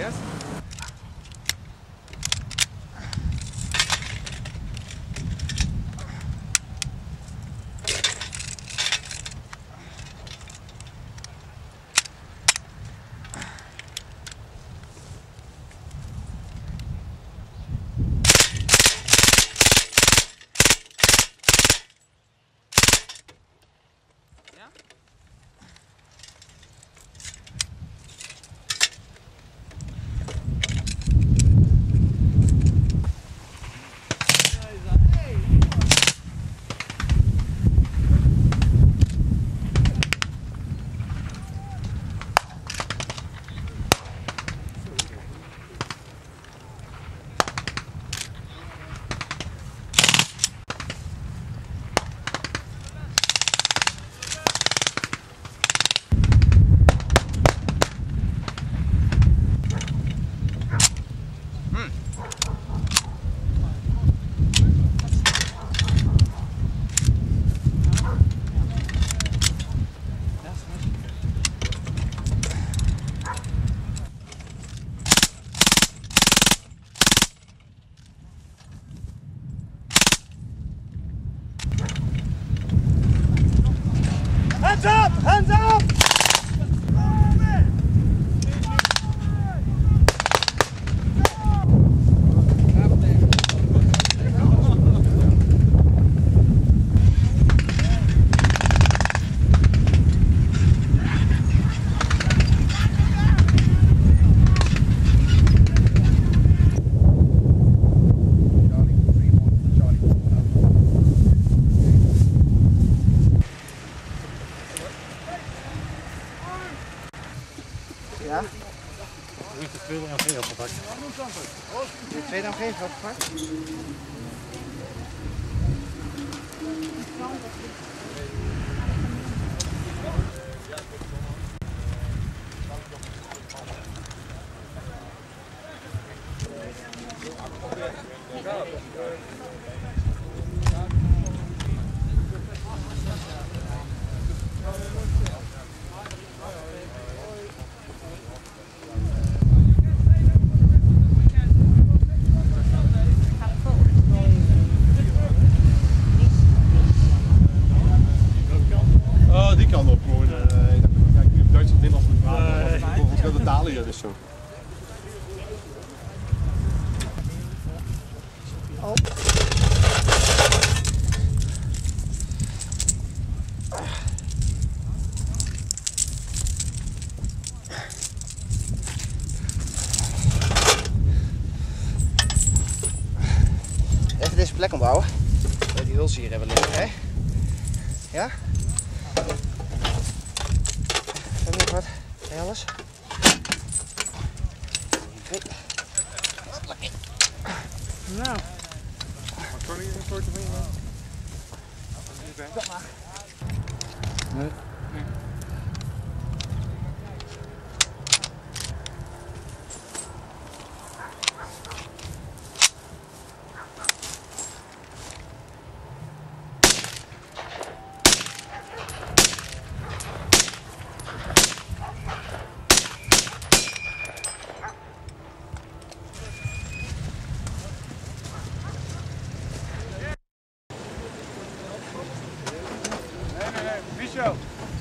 Yes? Hands up! Hands up! Ja? Je hebt de tweede MG opgepakt. De tweede MG heeft opgepakt? Oh, die kan op gewoon. Ja, ik heb Duits en Nederlands met water. Ik wil de dalen hier dus zo. Oh. Even deze plek onthouden. Die huls hier hebben liggen, hè? Ja? Heb je nog wat? Hey, alles? Oké. Nou. Wat kan je een soort van je? Dat maar. Nee. Michel!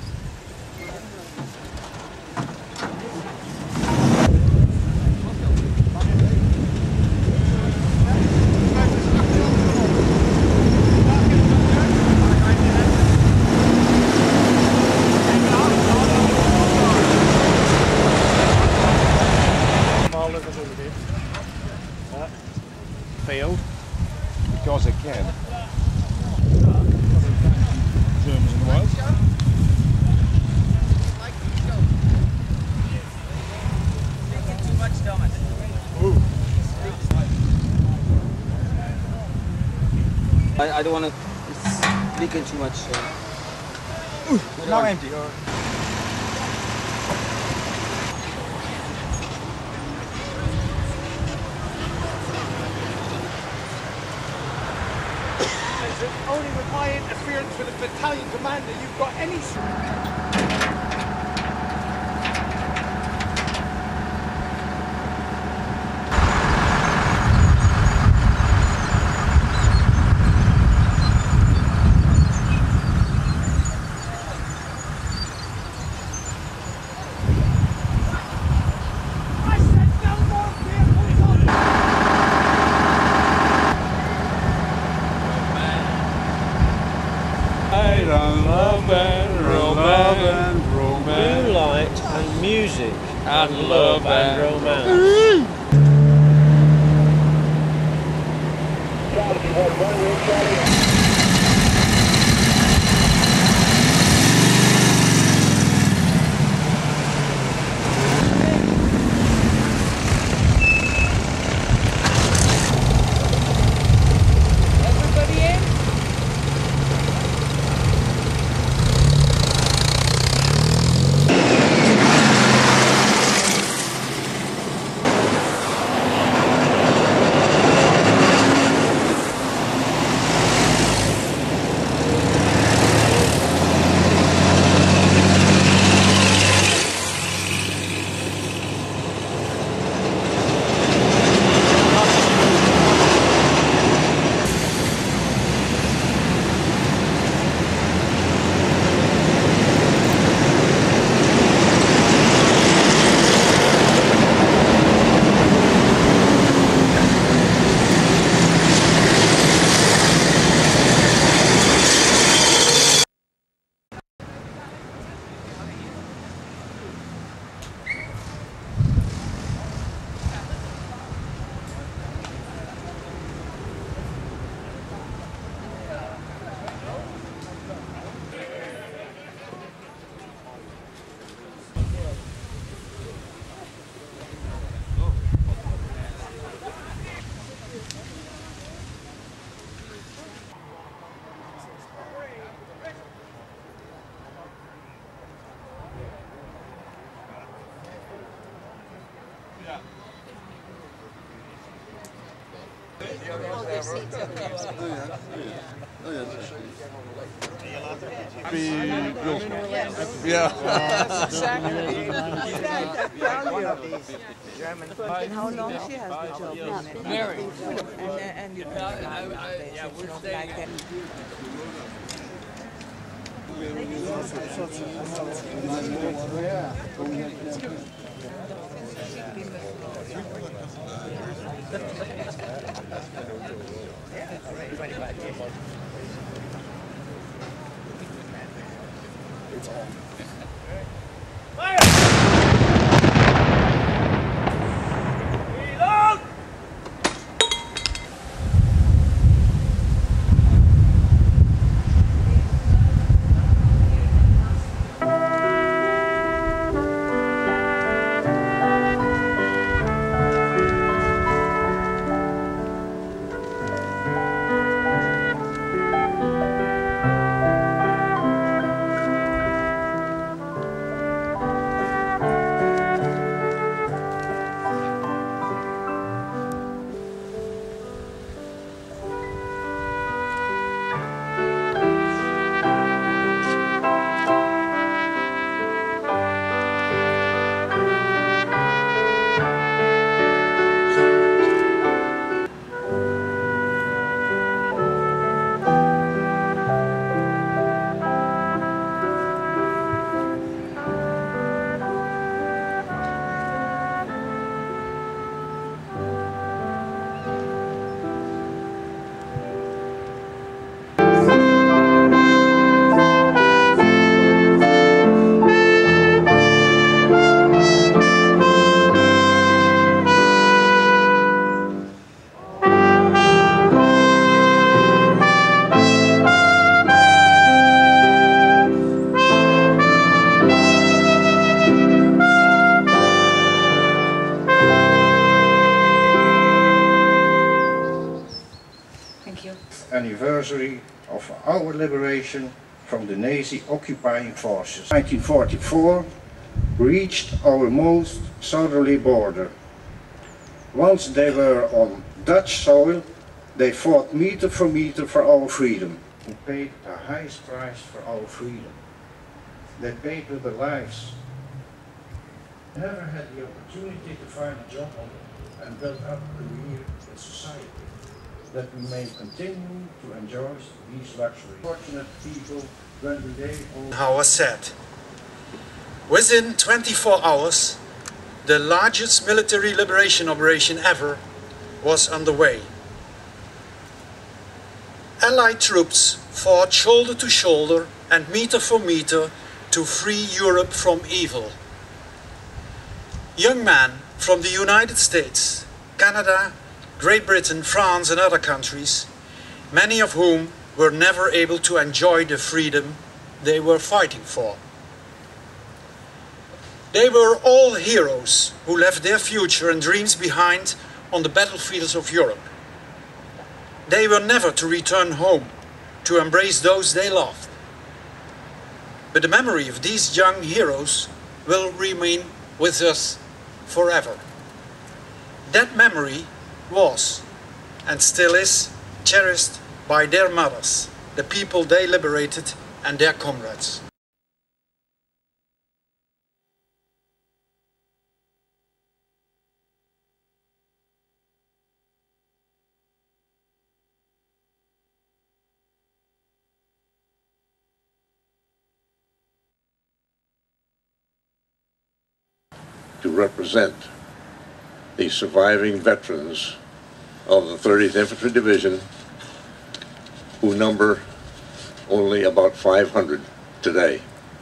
Failed because I can. Germans in the wild. I don't want to leak in too much. Now empty. Or... Only with my interference with the battalion commander, you've got any... grown man. Yeah. And how long she has the job? Very. And you not like that. It's on. Anniversary of our liberation from the Nazi occupying forces. 1944 reached our most southerly border. Once they were on Dutch soil, they fought meter for our freedom. They paid the highest price for our freedom. They paid with their lives. Never had the opportunity to find a job and build up a career in society, that we may continue to enjoy these luxuries. Fortunate people, when they How was said. Within 24 hours, the largest military liberation operation ever was underway. Allied troops fought shoulder to shoulder and meter for meter to free Europe from evil. Young men from the United States, Canada, Great Britain, France and other countries, many of whom were never able to enjoy the freedom they were fighting for. They were all heroes who left their future and dreams behind on the battlefields of Europe. They were never to return home to embrace those they loved. But the memory of these young heroes will remain with us forever. That memory was and still is cherished by their mothers, the people they liberated and their comrades. To represent the surviving veterans of the 30th Infantry Division, who number only about 500 today.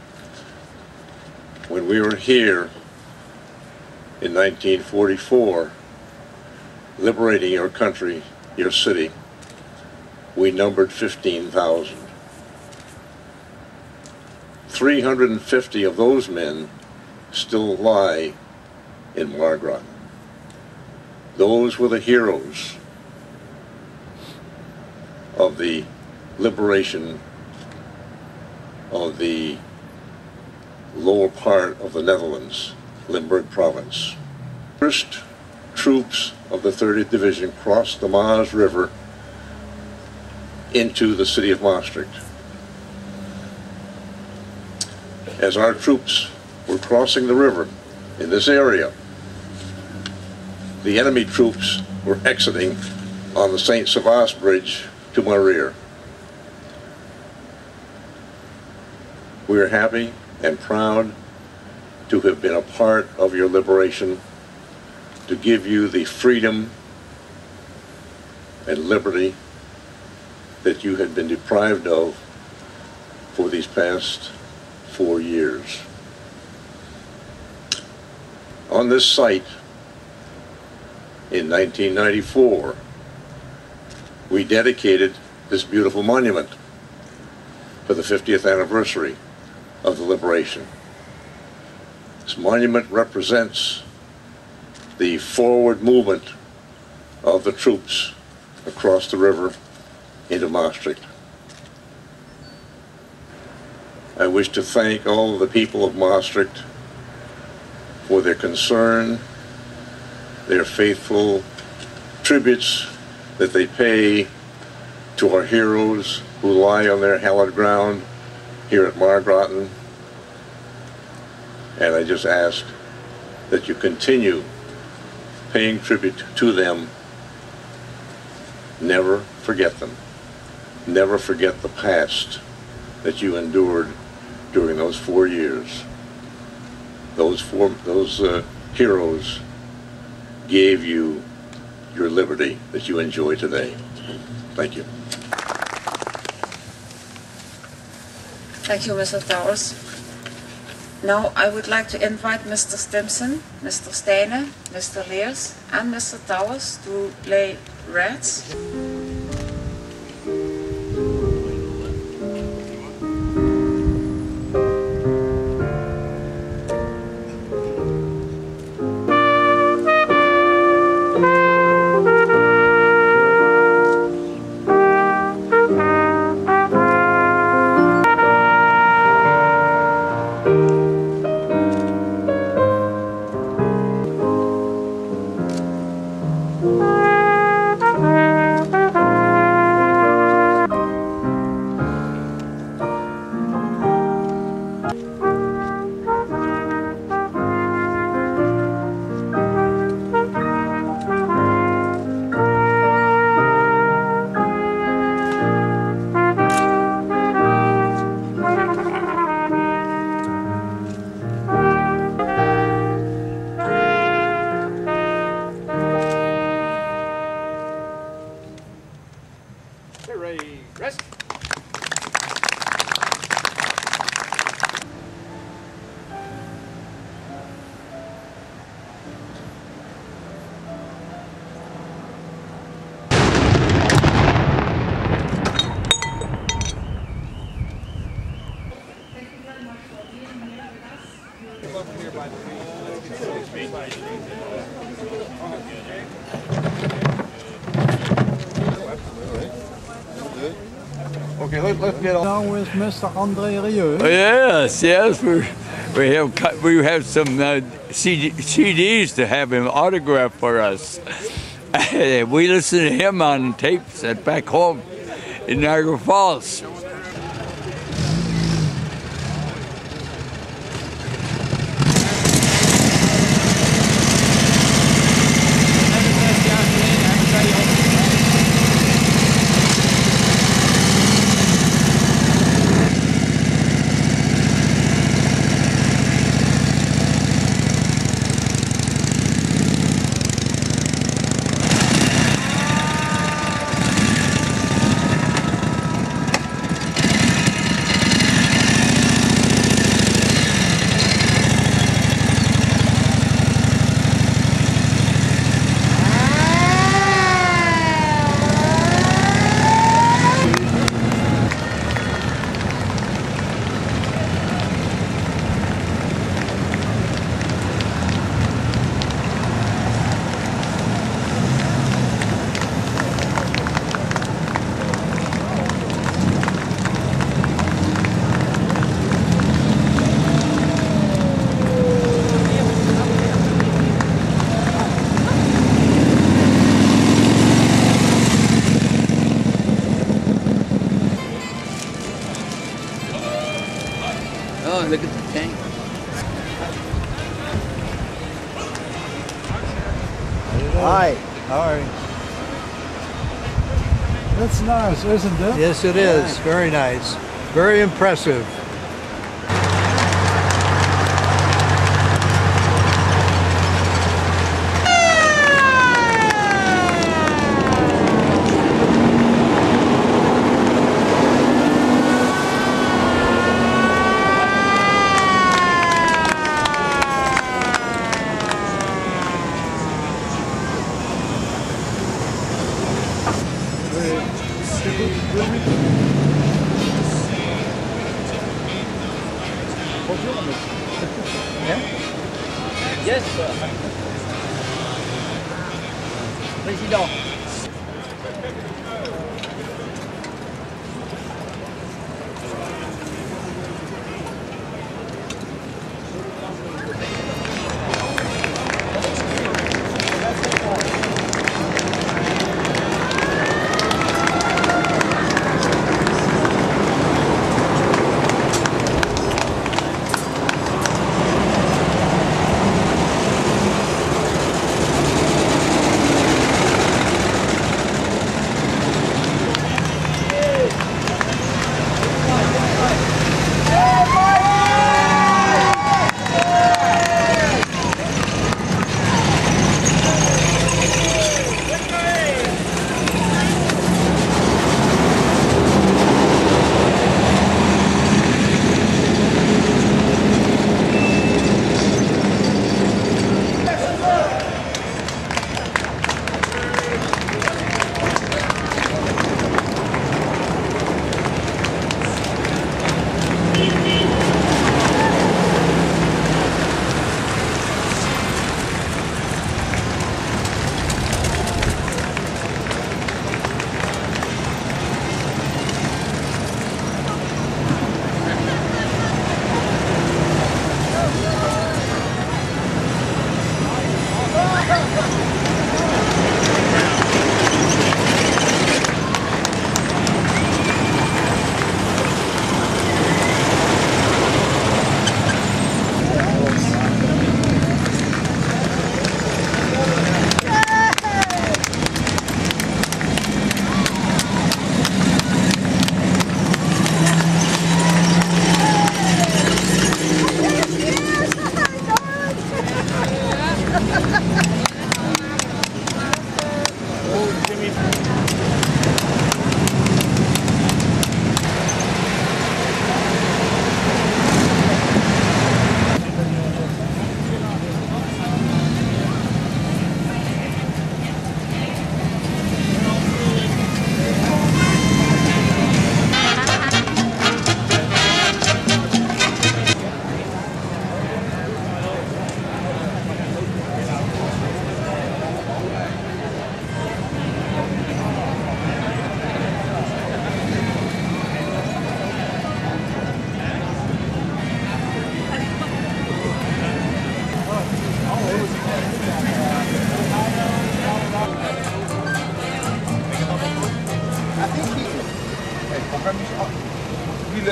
When we were here in 1944, liberating your country, your city, we numbered 15,000. 350 of those men still lie in Margraten. Those were the heroes of the liberation of the lower part of the Netherlands, Limburg province. First troops of the 30th Division crossed the Maas River into the city of Maastricht. As our troops were crossing the river in this area, the enemy troops were exiting on the St. Savas Bridge to my rear. We are happy and proud to have been a part of your liberation, to give you the freedom and liberty that you had been deprived of for these past 4 years. On this site, in 1994, we dedicated this beautiful monument for the 50th anniversary of the liberation. This monument represents the forward movement of the troops across the river into Maastricht. I wish to thank all of the people of Maastricht for their concern, their faithful tributes that they pay to our heroes who lie on their hallowed ground here at Margraten. And I just ask that you continue paying tribute to them. Never forget them. Never forget the past that you endured during those 4 years. Those heroes gave you your liberty that you enjoy today. Thank you. Thank you, Mr. Towers. Now I would like to invite Mr. Stimson, Mr. Stene, Mr. Leers and Mr. Towers to lay wreaths. let's get on. Now with Mr. André Rieu. Yes, we have some CDs to have him autograph for us. We listen to him on tapes at back home in Niagara Falls. Oh, look at the tank. Hi. Hi. That's nice, isn't it? Yes, it is. Very nice. Very impressive. Yes, Président.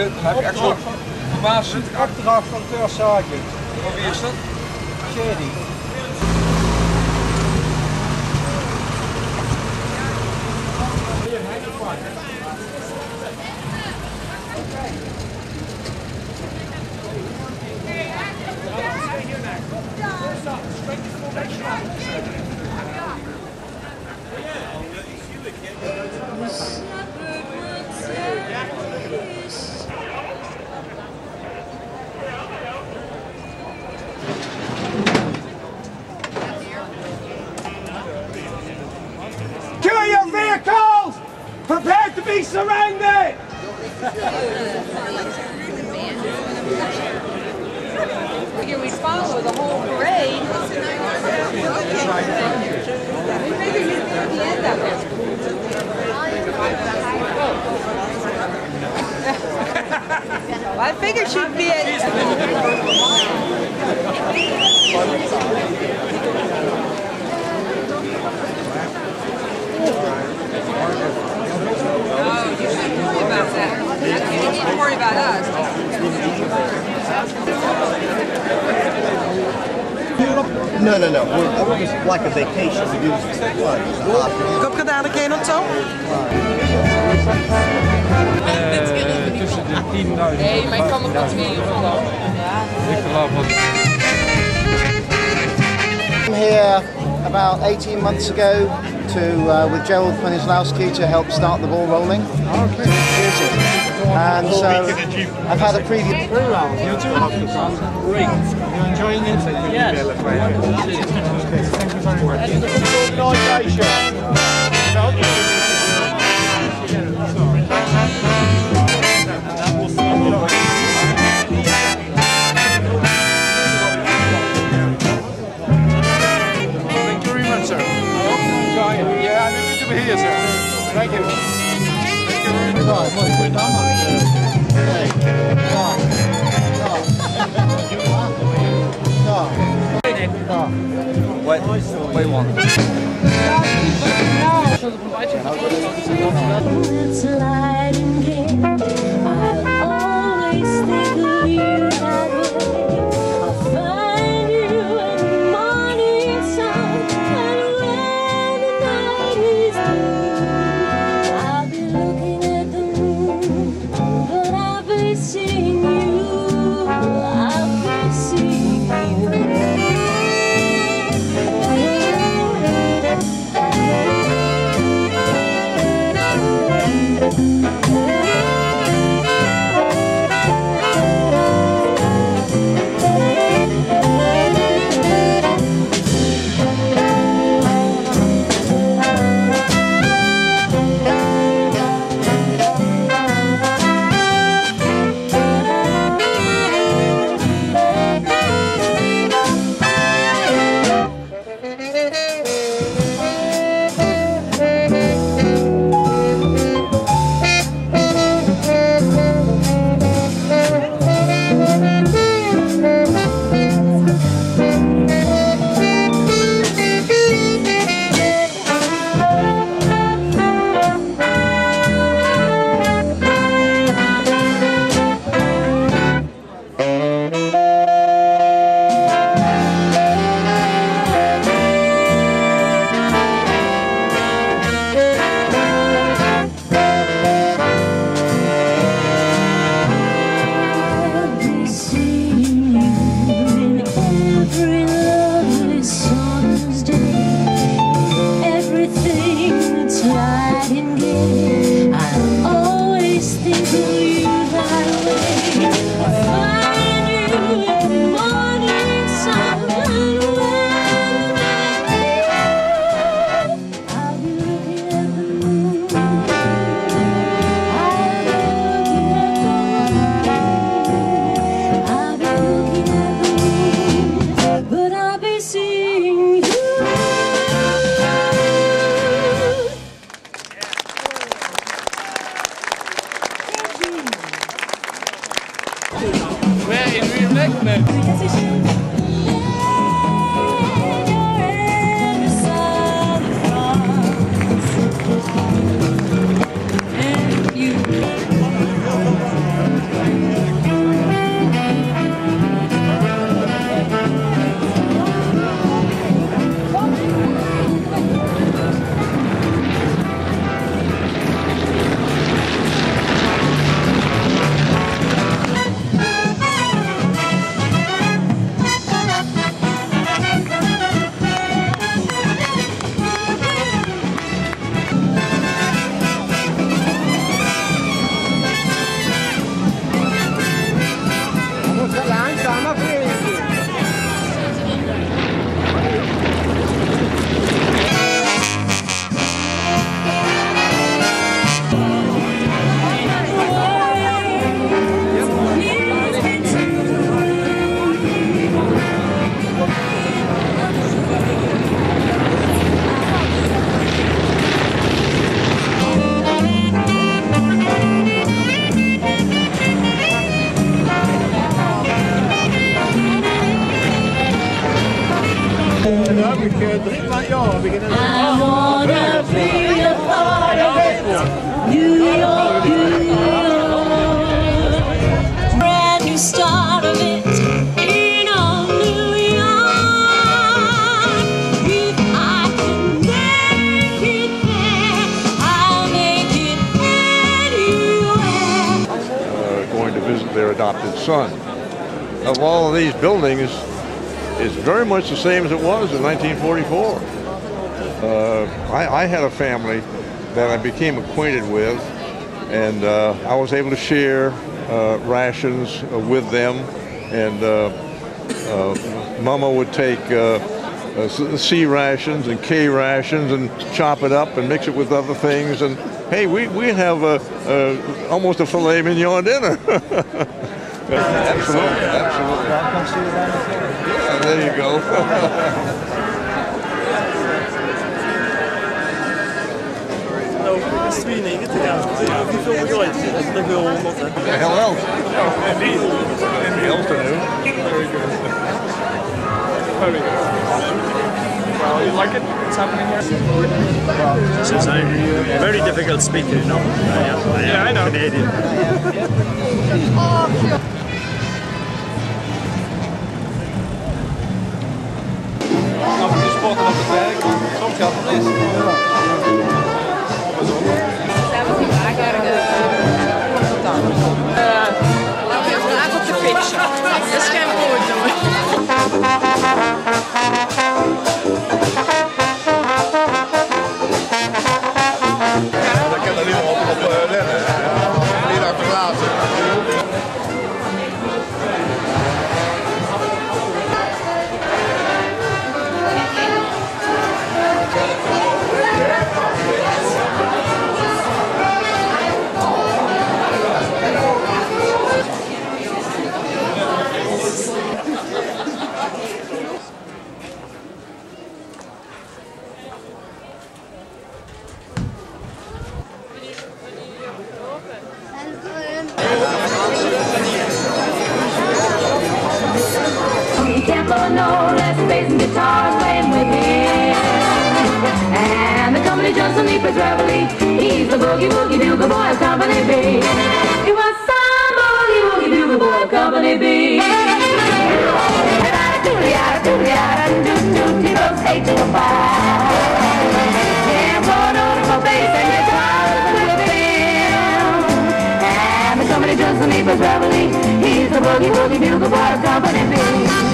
heb je echt zo'n baas. Opdracht van Third Sergeant. Wie is dat? Shady. Secure your vehicles! Prepare to be surrounded! Figure we follow the whole parade. We figured you'd be at the end of it. I figured she'd be You need to worry about us. No. We're like a vacation. We do Kom je dadelijk heen of zo? Tussen de 10.000. Nee, maar ik kan nog wat meer gewoon. I'm here about 18 months ago with Gerald Ponislawski to help start the ball rolling. And so I've had a previous... You too? Great. You're enjoying it? Yes. Thank you very much. Thank you very much, sir. Yeah, I'm happy to be here, sir. Thank you. Wait one. It's light and day. I always think of you that way. I'll find you in the morning sun, and when the night is through, I'll be looking at the moon, but I'll be seeing you. I'll be seeing you. I wanna be a part of it. New York, New York. Brand new start of it in old New York. If I can make it there, I'll make it anywhere. Going to visit their adopted son. Of all of these buildings, it's very much the same as it was in 1944. I had a family that I became acquainted with, and I was able to share rations with them, and Mama would take C rations and K rations and chop it up and mix it with other things, and hey, we'd have almost a filet mignon dinner. Absolutely, absolutely. Yeah, there you go. Svining lite grann. Vi får gå ut. Det går om också. The hell else? Anything else to do? Very good. Very good. Well, you like it? What's happening here? Since I'm a very difficult speaker, you know. I am Canadian. I got the picture. Jag ska gå då. Dat kan er niet op letten. Niet op verlaten. Can't blow no less bass and guitars playing with him. And the company just on Leapers Reveille. He's the boogie woogie bugle boy of Company B. He was some boogie woogie bugle boy of Company B. He goes 8 to 5. Can't blow no bass and guitars with him. And the company just on Leapers Reveille. He's the boogie woogie bugle boy of Company B.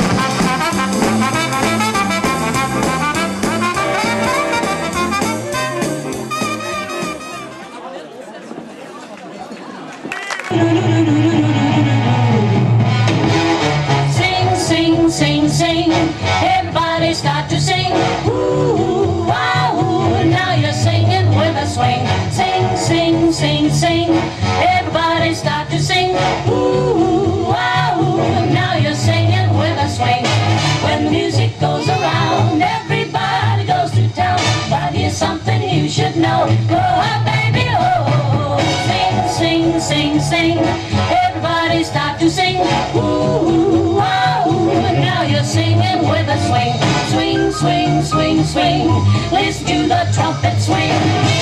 Sing, sing, sing, sing. Everybody start to sing. Ooh, wow, ooh. Now you're singing with a swing. Sing, sing, sing, sing. Everybody start to sing. Ooh, wow, ooh. Now you're singing with a swing. When the music goes around, everybody goes to town. But here's something you should know. Oh, baby, oh. Sing, sing, sing, sing. Everybody start to sing. Ooh, wow, ooh. Now you're singing with a swing. Swing, swing, swing, swing. Listen to the trumpet swing.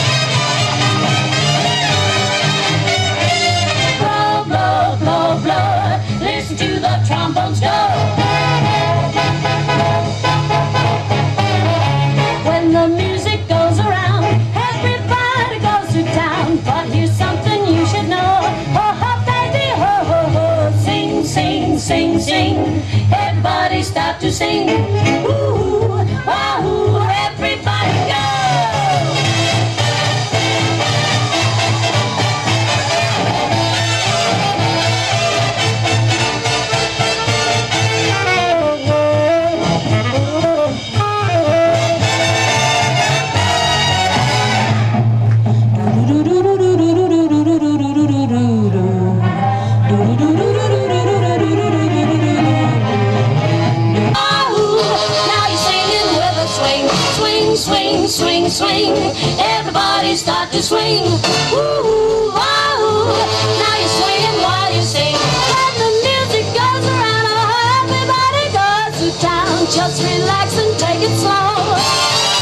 Blow, blow, blow, blow. Listen to the trombones go. When the music goes around, everybody goes to town. But here's something you should know. Oh, baby, ho, ho, ho. Sing, sing, sing, sing. Everybody start to sing. Ooh, wow, everybody go. Swing, swing, swing, everybody start to swing. Ooh, wow, now you're swinging while you sing. When the music goes around, everybody goes to town. Just relax and take it slow.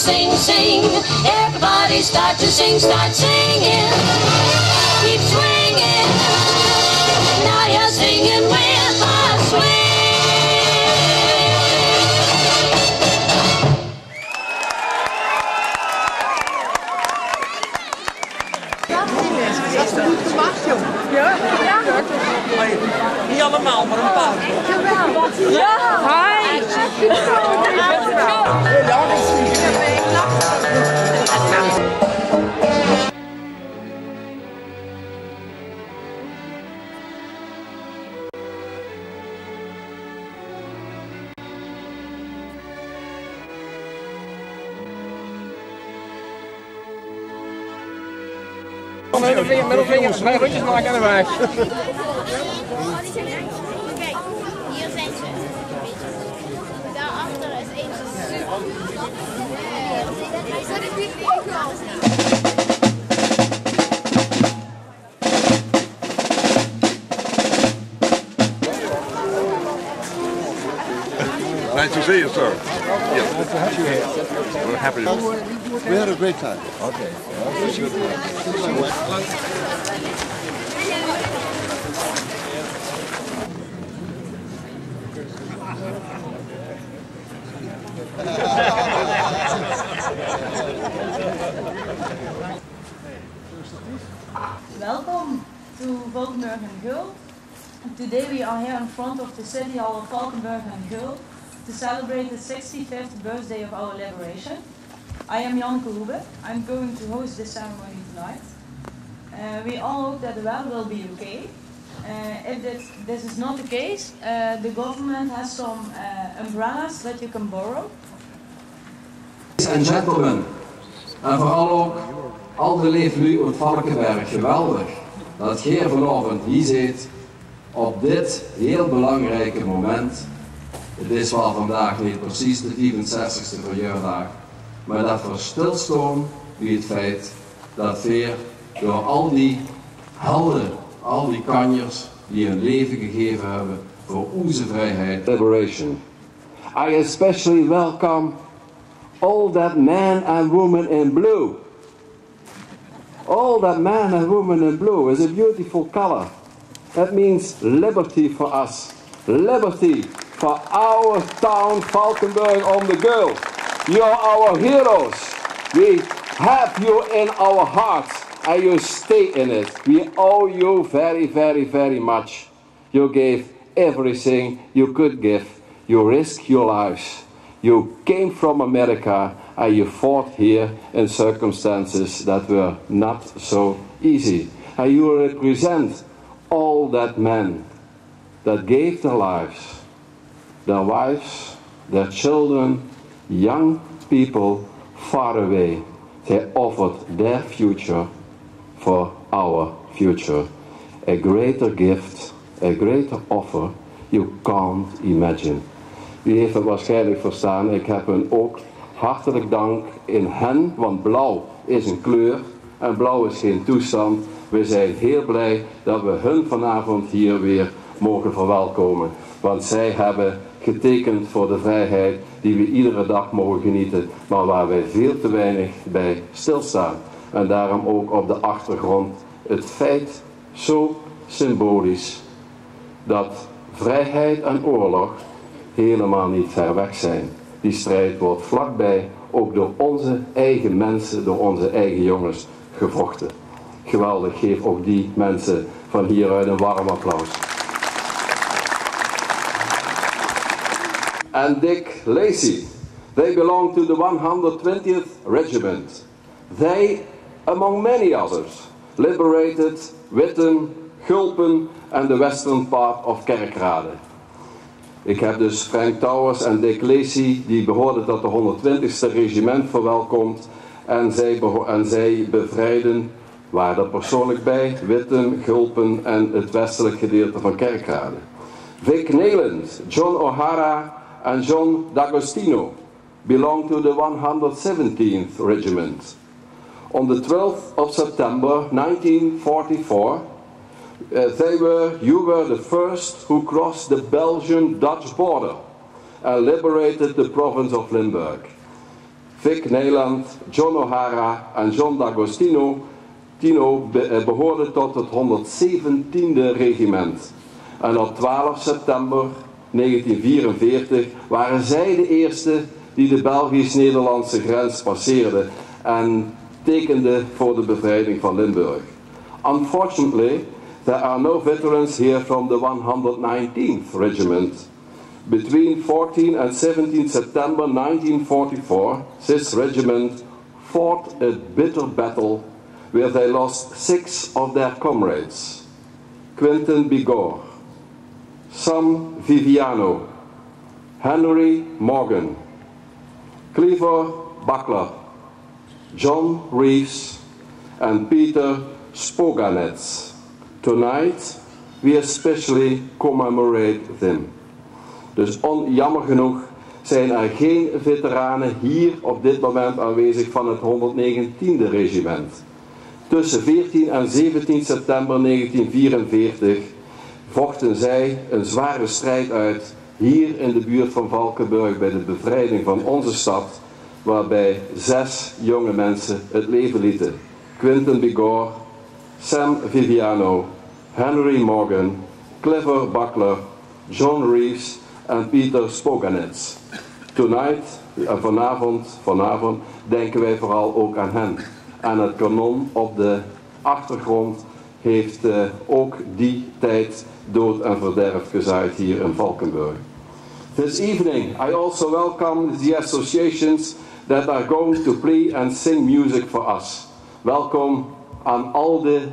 sing, sing. Everybody start to sing, start singing. Keep swinging. Now you're singing with a swing. Dat is goed gemaakt, joh. Ja? Ja. Niet allemaal, maar een paar. Geweldig. Ja. Hi. Middelvingers, twee rondjes maken en dan weg. Kijk, hier zijn ze. Daarachter is eentje super. Hij staat in die Nice to see you, sir. Yes. Nice to have you here. We're happy. We had a great time. Okay. Welcome to Valkenburg and Geul. Today we are here in front of the City Hall of Valkenburg and Geul to celebrate the 65th birthday of our liberation. I am Jan Koube. I'm going to host this ceremony tonight. We all hope that the weather will be okay. If this is not the case, the government has some umbrellas that you can borrow. Ladies and gentlemen, en vooral ook al de leeflu uit Valkenberg, geweldig dat jij vanavond hier zit op dit heel belangrijke moment. Het is wel vandaag niet precies de 64e verjaardag, maar dat we stilstaan bij het feit dat we door al die helden, al die kanjers die hun leven gegeven hebben voor onze vrijheid. Liberation. I especially welcome all that men and women in blue. All that men and women in blue is a beautiful color. That means liberty for us. Liberty for our town, Valkenburg on the Geul. You're our heroes. We have you in our hearts and you stay in it. We owe you very, very, very much. You gave everything you could give. You risked your lives. You came from America and you fought here in circumstances that were not so easy. And you represent all that men that gave their lives, their wives, their children, young people far away. They offered their future for our future. A greater gift, a greater offer you can't imagine. U heeft het waarschijnlijk verstaan. Ik heb hen ook hartelijk dank in hen, want blauw is een kleur en blauw is geen toestand. We zijn heel blij dat we hun vanavond hier weer mogen verwelkomen. Want zij hebben getekend voor de vrijheid die we iedere dag mogen genieten, maar waar wij veel te weinig bij stilstaan. En daarom ook op de achtergrond het feit zo symbolisch dat vrijheid en oorlog helemaal niet ver weg zijn. Die strijd wordt vlakbij ook door onze eigen mensen, door onze eigen jongens gevochten. Geweldig, geef ook die mensen van hieruit een warm applaus. And Dick Lacey, they belong to the 120th Regiment. They, among many others, liberated Witten, Gulpen and the western part of Kerkrade. Ik heb dus Frank Towers en Dick Lacey, die behoorden tot de 120ste regiment, verwelkomd. En zij bevrijden, waren er persoonlijk bij, Witten, Gulpen en het westelijk gedeelte van Kerkrade. Vic Nayland, John O'Hara en John D'Agostino belong to the 117th Regiment. On the 12th of September 1944, you were the first who crossed the Belgian-Dutch border and liberated the province of Limburg. Vic Neyland, John O'Hara en John D'Agostino behoorden tot het 117e regiment. En op 12 september 1944 waren zij de eerste die de Belgisch-Nederlandse grens passeerden en tekenden voor de bevrijding van Limburg. Unfortunately, there are no veterans here from the 119th Regiment. Between 14 and 17 September 1944, this regiment fought a bitter battle where they lost 6 of their comrades: Quentin Bigorre, Sam Viviano, Henry Morgan, Clive Buckler, John Reeves, and Peter Spoganets. Tonight, we especially commemorate them. Dus jammer genoeg zijn er geen veteranen hier op dit moment aanwezig van het 119e regiment. Tussen 14 en 17 september 1944 vochten zij een zware strijd uit hier in de buurt van Valkenburg bij de bevrijding van onze stad, waarbij 6 jonge mensen het leven lieten. Quentin Bigorre, Sam Viviano, Henry Morgan, Clive Buckler, John Reeves en Peter Spoganets. Tonight, vanavond denken wij vooral ook aan hen. En het kanon op de achtergrond heeft ook die tijd dood en verderf gezaaid hier in Valkenburg. This evening, I also welcome the associations that are going to play and sing music for us. Welkom aan al de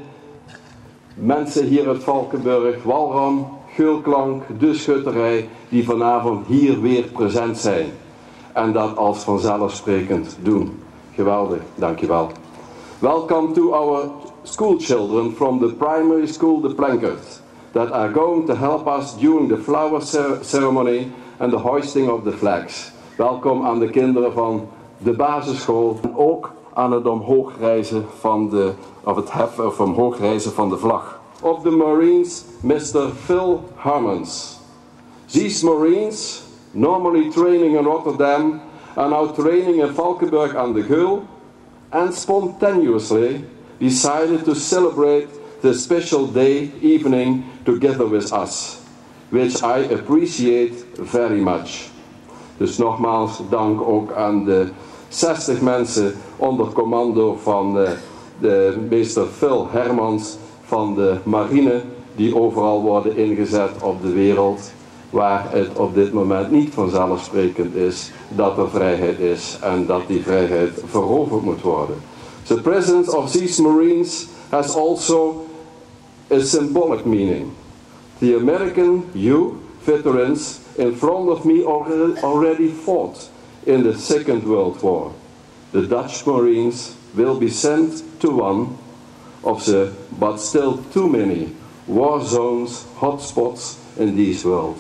mensen hier uit Valkenburg, Walram, Geulklank, De Schutterij, die vanavond hier weer present zijn. En dat als vanzelfsprekend doen. Geweldig, dankjewel. Welcome to our school children from the primary school De Plankert, that are going to help us during the flower ceremony and the hoisting of the flags. Welkom aan de kinderen van de basisschool en ook aan het omhoogrijzen van het heffen of omhoogrijzen van de vlag. Of the Marines, Mr. Phil Harmons. These Marines, normally training in Rotterdam, are now training in Valkenburg aan de Geul, and spontaneously decided to celebrate this special day evening together with us, which I appreciate very much. Dus nogmaals dank ook aan de 60 mensen onder commando van de meester Phil Hermans van de marine, die overal worden ingezet op de wereld, waar het op dit moment niet vanzelfsprekend is dat er vrijheid is en dat die vrijheid veroverd moet worden. The presence of these Marines has also a symbolic meaning. The American veterans in front of me already fought in the Second World War. The Dutch Marines will be sent to one of the, but still too many, war zones, hotspots in this world.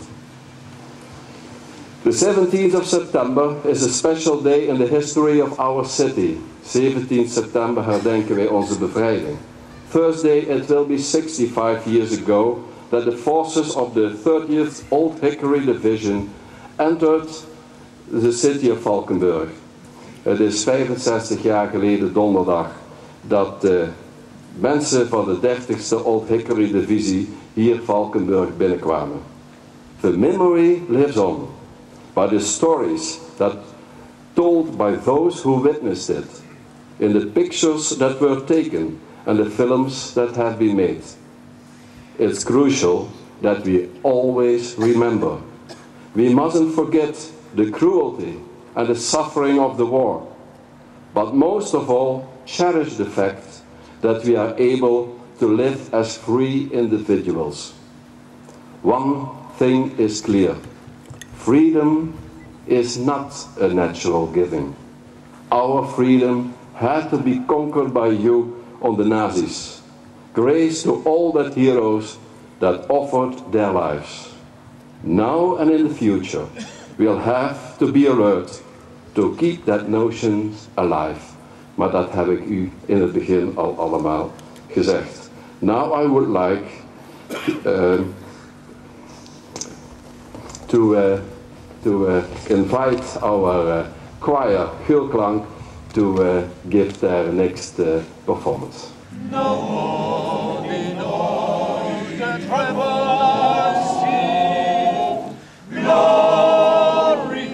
The 17th of September is a special day in the history of our city. 17 september herdenken wij onze bevrijding. Thursday it will be 65 years ago that the forces of the 30th Old Hickory Division entered the city of Valkenburg. Het is 65 jaar geleden donderdag dat de mensen van de 30ste Old Hickory Divisie hier Valkenburg binnenkwamen. The memory lives on, by the stories that told by those who witnessed it, in the pictures that were taken and the films that have been made. It's crucial that we always remember. We mustn't forget the cruelty and the suffering of the war, but most of all cherish the fact that we are able to live as free individuals. One thing is clear: freedom is not a natural giving. Our freedom had to be conquered by you on the Nazis. Grace to all that heroes that offered their lives. Now and in the future, we'll have to be alert to keep that notion alive. Maar dat heb ik u in het begin al allemaal gezegd. Now I would like to invite our choir Geulklank to give their next performance. No, the travelers sing, glory,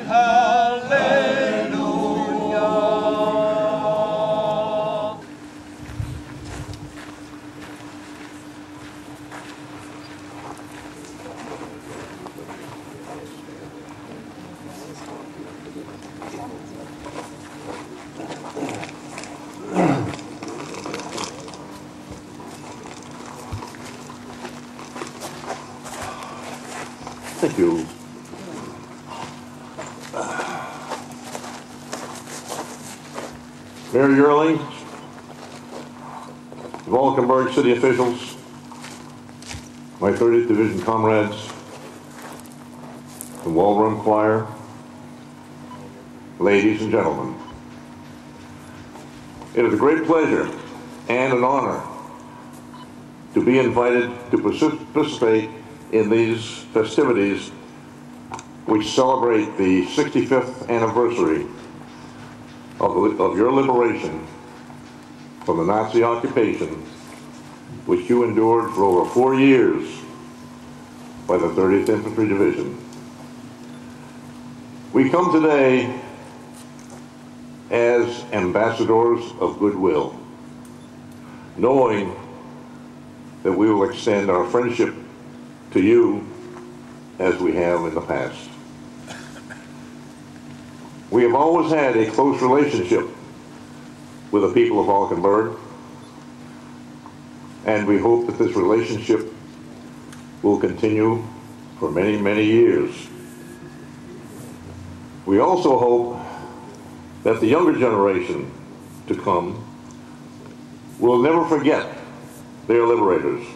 hallelujah. Thank you. Mayor Yearling, Valkenburg City officials, my 30th Division comrades, the Wall Run Choir, ladies and gentlemen. It is a great pleasure and an honor to be invited to participate in these festivities which celebrate the 65th anniversary of your liberation from the Nazi occupation, which you endured for over 4 years by the 30th Infantry Division. We come today as ambassadors of goodwill, knowing that we will extend our friendship to you as we have in the past. We have always had a close relationship with the people of Valkenburg, and we hope that this relationship will continue for many, many years. We also hope that the younger generation to come will never forget their liberators.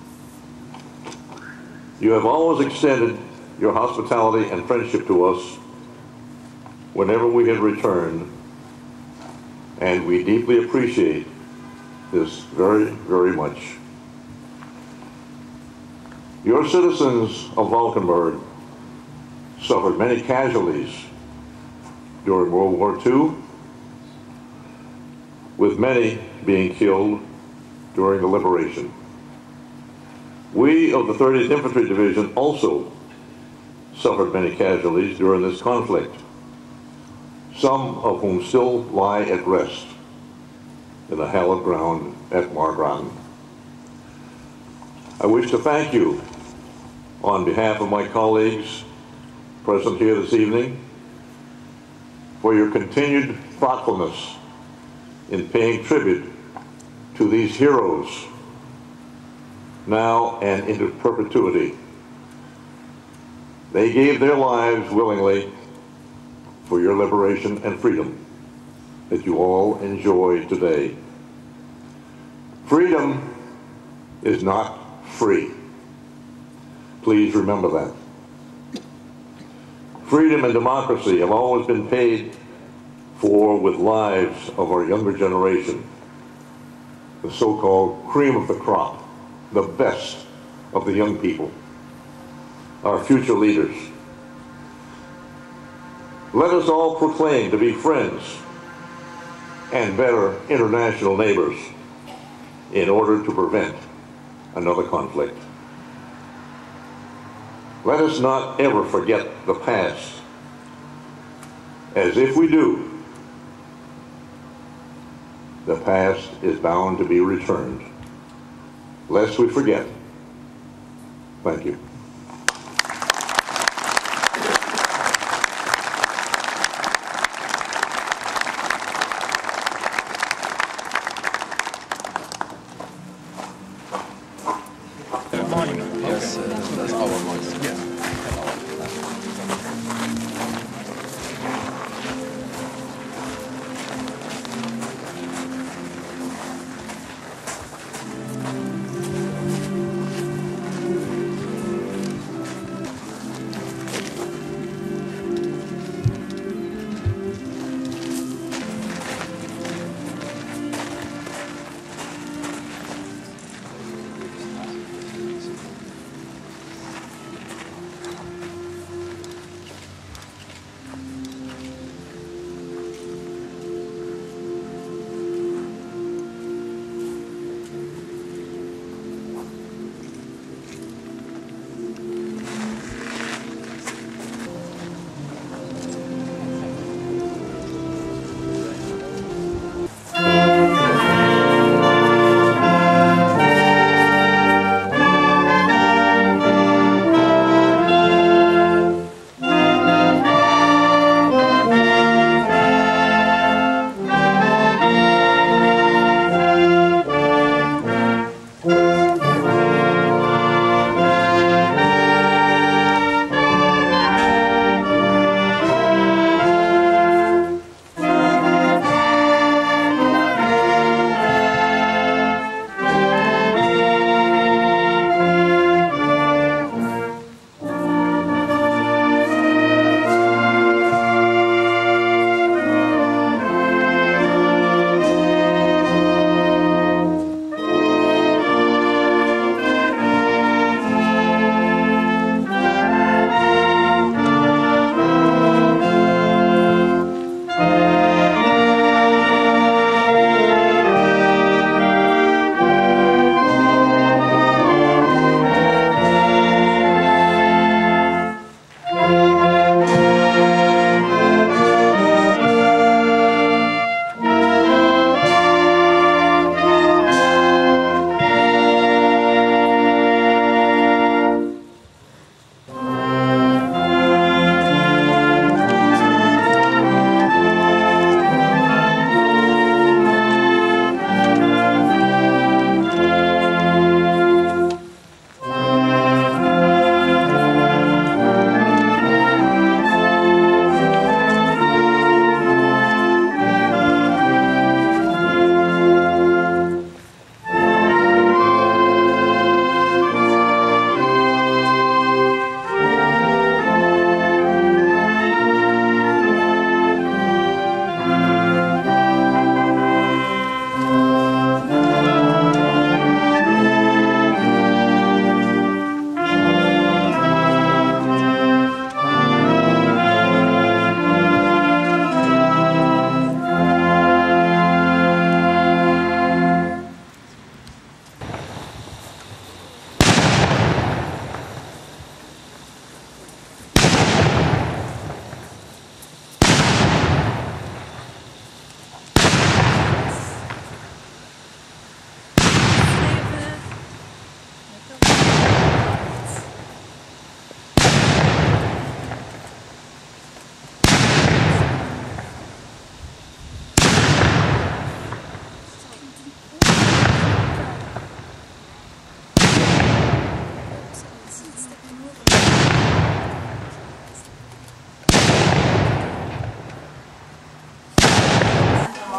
You have always extended your hospitality and friendship to us whenever we had returned, and we deeply appreciate this very, very much. Your citizens of Valkenburg suffered many casualties during World War II, with many being killed during the liberation. We of the 30th Infantry Division also suffered many casualties during this conflict, some of whom still lie at rest in the hallowed ground at Margraten. I wish to thank you on behalf of my colleagues present here this evening for your continued thoughtfulness in paying tribute to these heroes now and into perpetuity. They gave their lives willingly for your liberation and freedom that you all enjoy today. Freedom is not free. Please remember that. Freedom and democracy have always been paid for with lives of our younger generation, the so-called cream of the crop, the best of the young people, our future leaders. Let us all proclaim to be friends and better international neighbors in order to prevent another conflict. Let us not ever forget the past, as if we do, the past is bound to be returned, lest we forget. Thank you. Yes, that's our monument. Yes.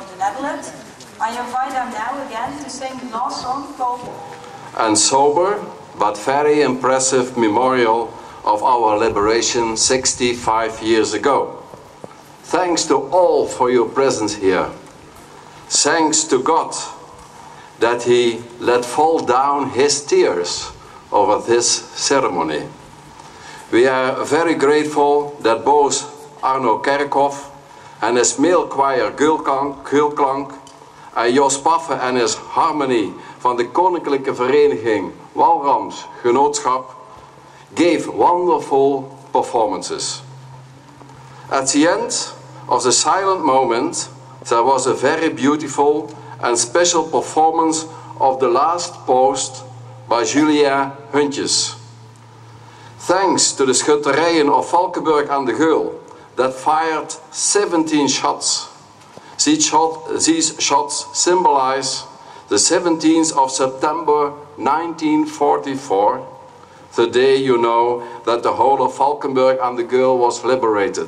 of the Netherlands. I invite them now again to sing the last song called And sober but very impressive memorial of our liberation 65 years ago. Thanks to all for your presence here. Thanks to God that He let fall down His tears over this ceremony. We are very grateful that both Arno Kerkhoff en his male choir Geulklank en Jos Paffe en his harmony van de Koninklijke Vereniging Walrams Genootschap gave wonderful performances. At the end of the silent moment, there was a very beautiful and special performance of the last post by Julia Huntjes. Thanks to the schutterijen of Valkenburg aan de Geul that fired 17 shots. These shots symbolize the 17th of September 1944, the day you know that the whole of Valkenburg aan de Geul was liberated.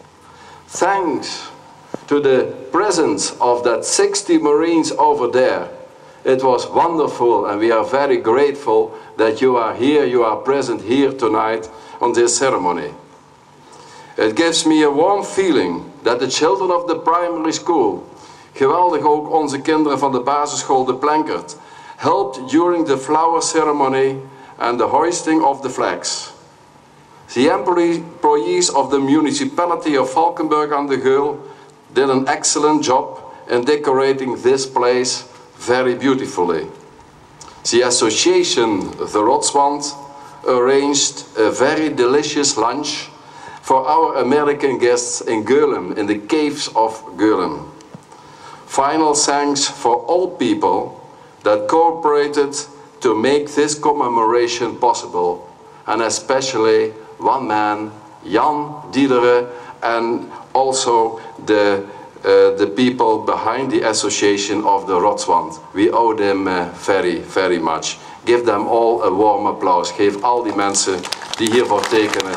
Thanks to the presence of that 60 Marines over there. It was wonderful, and we are very grateful that you are here, you are present here tonight on this ceremony. It gives me a warm feeling that the children of the primary school, geweldig ook onze kinderen van de basisschool De Plankert, helped during the flower ceremony and the hoisting of the flags. The employees of the municipality of Valkenburg aan de Geul did an excellent job in decorating this place very beautifully. The association, the Rotswand, arranged a very delicious lunch for our American guests in Geulen, in the caves of Geulen. Final thanks for all people that cooperated to make this commemoration possible, and especially one man, Jan Diedere, and also the people behind the association of the Rotswand. We owe them very, very much. Give them all a warm applause. Geef al die mensen die hiervoor tekenen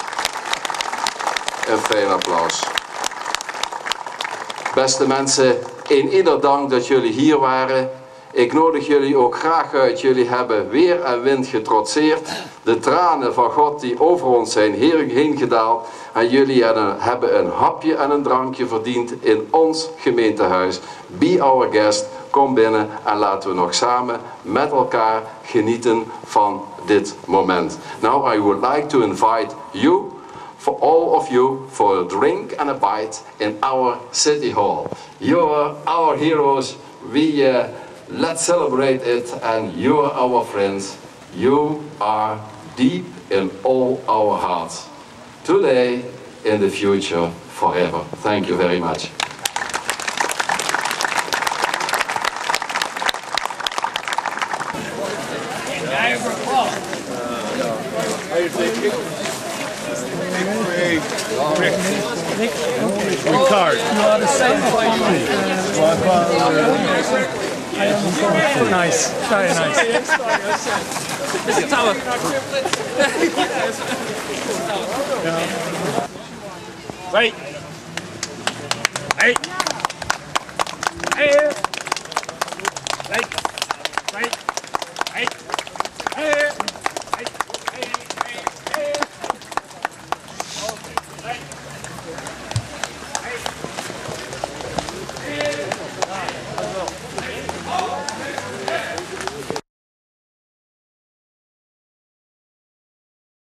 een fijn applaus. Beste mensen, in ieder dank dat jullie hier waren. Ik nodig jullie ook graag uit. Jullie hebben weer en wind getrotseerd. De tranen van God die over ons zijn heen gedaald. En jullie hebben een hapje en een drankje verdiend in ons gemeentehuis. Be our guest. Kom binnen en laten we nog samen met elkaar genieten van dit moment. Now I would like to invite you, for all of you, for a drink and a bite in our city hall. You are our heroes. Let's celebrate it, and you are our friends. You are deep in all our hearts. Today, in the future, forever. Thank you very much. Card. Nice, very nice. Mr. Tower. Wait. Hey. Hey.